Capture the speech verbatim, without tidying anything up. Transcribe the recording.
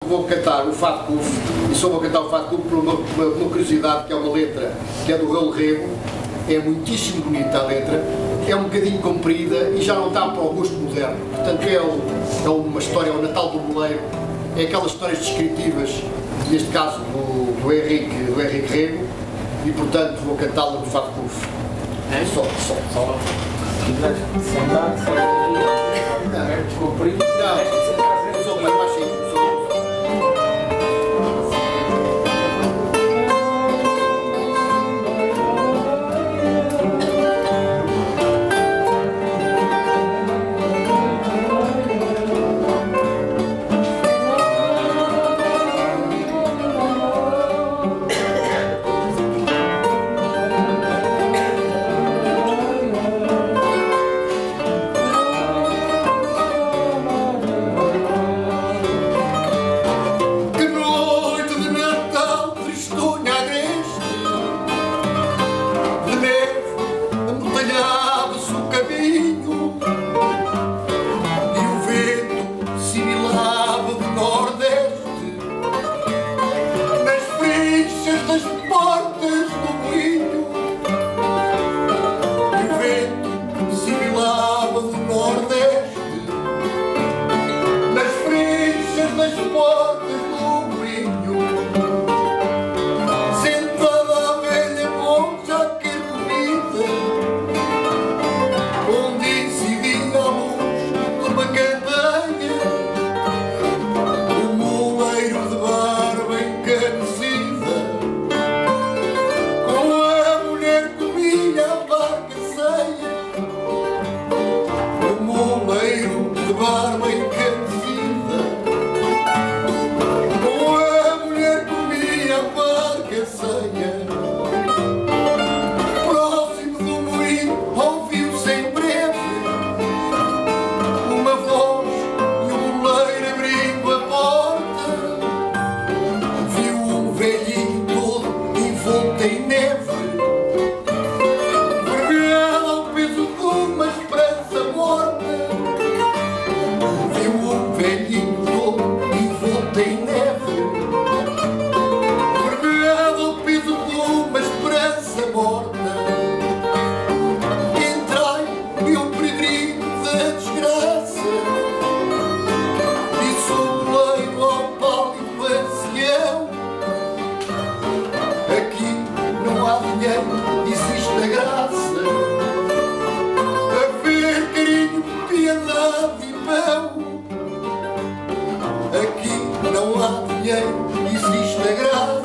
vou cantar o Fado Cufo, e só vou cantar o Fado Cufo por uma, uma, uma curiosidade, que é uma letra que é do Raul Rego. É muitíssimo bonita a letra, é um bocadinho comprida e já não está para o gosto moderno. Portanto, é, o, é uma história, é o Natal do Boleiro, é aquelas histórias descritivas, neste caso do, do, Henrique, do Henrique Rego, e portanto vou cantá-la no Fado Cufo. É só, só. Só. Sentado, só aqui, descomprido. Não, sou mais baixinho. Existe a graça, a ver carinho, piedade e pão. Aqui não há dinheiro, existe a graça.